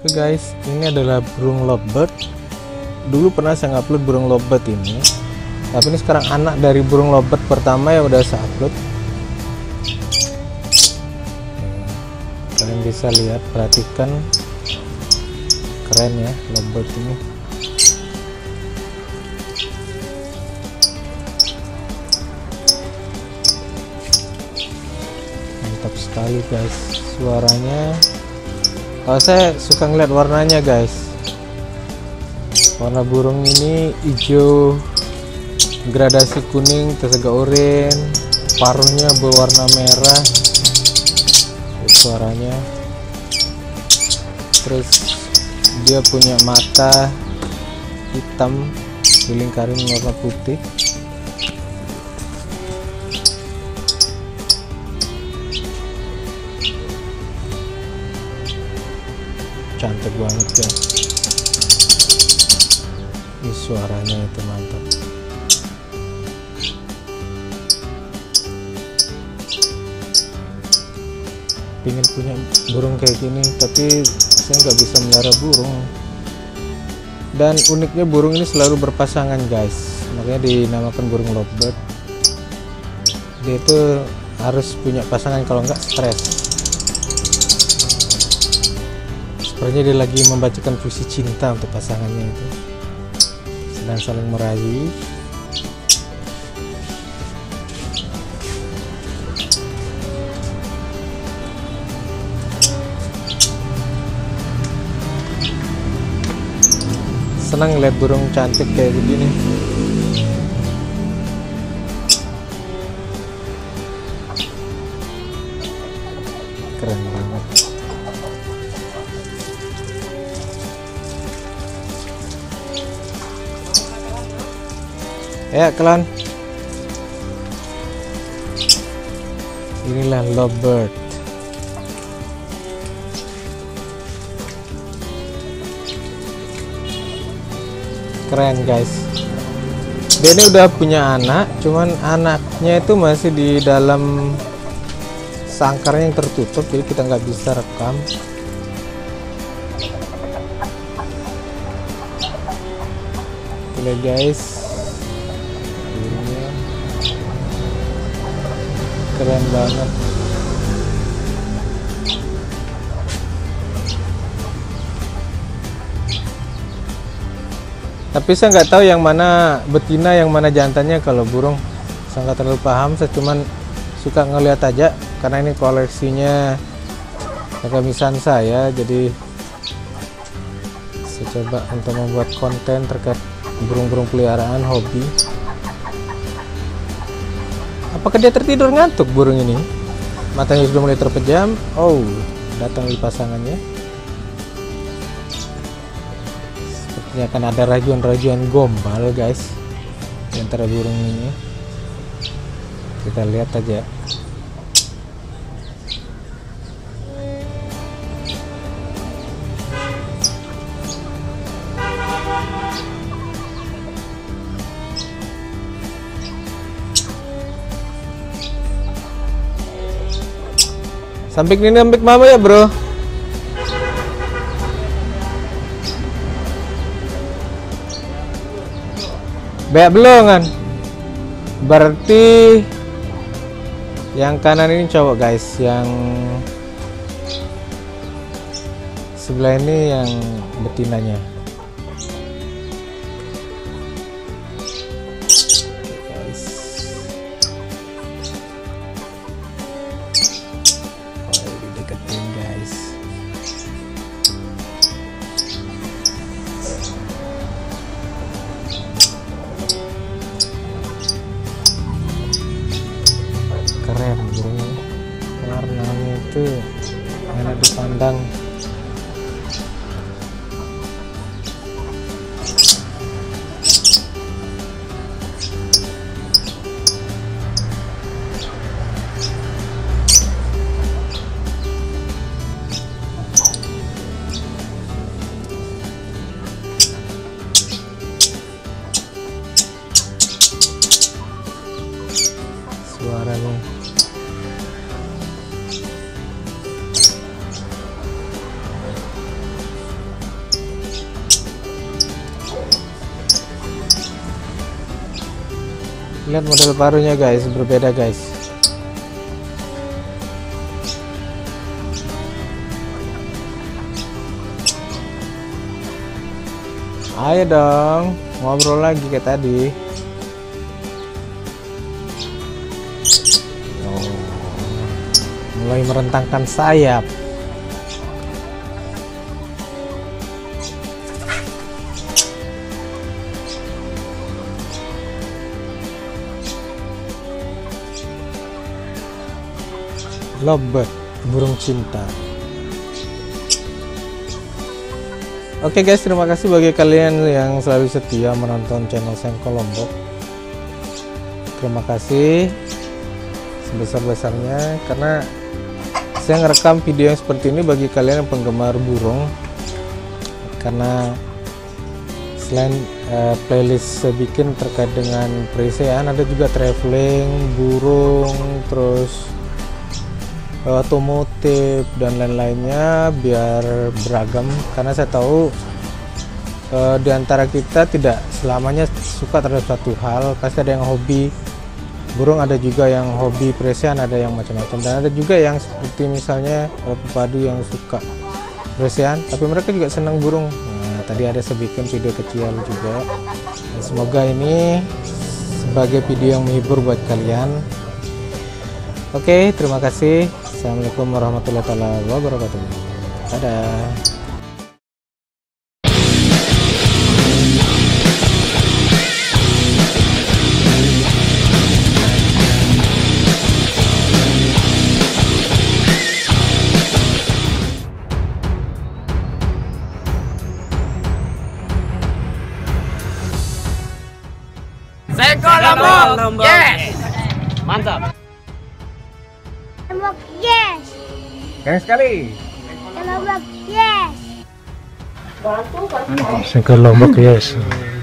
Oke guys, ini adalah burung lovebird. Dulu pernah saya upload burung lovebird ini, tapi ini sekarang anak dari burung lovebird pertama yang udah saya upload. Kalian bisa lihat, perhatikan, keren ya lovebird ini. Mantap sekali guys suaranya. Kalau saya suka ngeliat warnanya guys, warna burung ini hijau gradasi kuning terus agak oranye, paruhnya berwarna merah. Suaranya, terus dia punya mata hitam dilingkarin warna putih. Cantik banget ya. Ini suaranya itu mantap. Pengen punya burung kayak gini, tapi saya nggak bisa melihara burung. Dan uniknya burung ini selalu berpasangan guys, makanya dinamakan burung lovebird. Dia itu harus punya pasangan, kalau nggak stres. Sepertinya dia lagi membacakan puisi cinta untuk pasangannya itu, sedang saling merayu. Senang lihat burung cantik kayak begini. Keren banget. Ya kalian, inilah lovebird. Keren guys. Dia ini udah punya anak, cuman anaknya itu masih di dalam sangkarnya yang tertutup, jadi kita nggak bisa rekam. Oke guys, burungnya keren banget. Tapi saya nggak tahu yang mana betina yang mana jantannya. Kalau burung saya nggak terlalu paham, saya cuman suka ngeliat aja karena ini koleksinya kegemisan saya, jadi saya coba untuk membuat konten terkait burung-burung peliharaan hobi. Apakah dia tertidur ngantuk burung ini? Matanya sudah mulai terpejam. Oh, datang di pasangannya. Sepertinya akan ada rajuan-rajuan gombal guys di antara burung ini. Kita lihat aja. Sampik ini sampik mama ya bro. Beak belum kan? Berarti yang kanan ini cowok guys, yang sebelah ini yang betinanya. Guys, oh, dideketin guys. Keren burungnya, warnanya itu enak dipandang. Lihat model paruhnya guys, berbeda guys. Ayo dong, ngobrol lagi kayak tadi. Oh, mulai merentangkan sayap. Lovebird, burung cinta. Oke guys, terima kasih bagi kalian yang selalu setia menonton channel Sengko Lombok. Terima kasih sebesar-besarnya karena saya ngerekam video yang seperti ini bagi kalian yang penggemar burung. Karena selain playlist saya bikin terkait dengan perisean, ada juga traveling, burung, terus otomotif dan lain-lainnya biar beragam, karena saya tahu di antara kita tidak selamanya suka terhadap satu hal, pasti ada yang hobi burung, ada juga yang hobi perisean, ada yang macam-macam, dan ada juga yang seperti misalnya pepadu yang suka perisean tapi mereka juga senang burung. Nah, tadi ada saya bikin video kecil juga. Nah, semoga ini sebagai video yang menghibur buat kalian. Oke, terima kasih. Assalamualaikum warahmatullahi wabarakatuh. Dadah. Sengko Lombok, yes, mantap. Lombok, yes. Keren sekali. Lombok, yes. Sengko Lombok, yes.